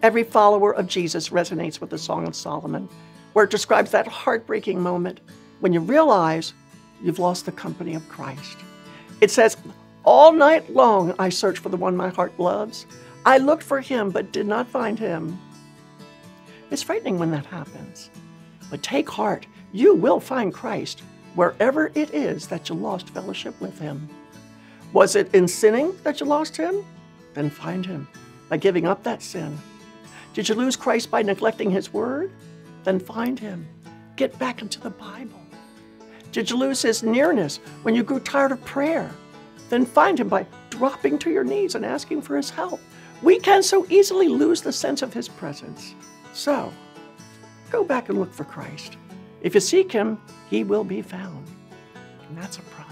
Every follower of Jesus resonates with the Song of Solomon, where it describes that heartbreaking moment when you realize you've lost the company of Christ. It says, "All night long I searched for the one my heart loves. I looked for him, but did not find him." It's frightening when that happens. But take heart, you will find Christ wherever it is that you lost fellowship with him. Was it in sinning that you lost him? Then find him by giving up that sin. Did you lose Christ by neglecting his word? Then find him. Get back into the Bible. Did you lose his nearness when you grew tired of prayer? Then find him by dropping to your knees and asking for his help. We can so easily lose the sense of his presence. So, go back and look for Christ. If you seek him, he will be found. And that's a promise.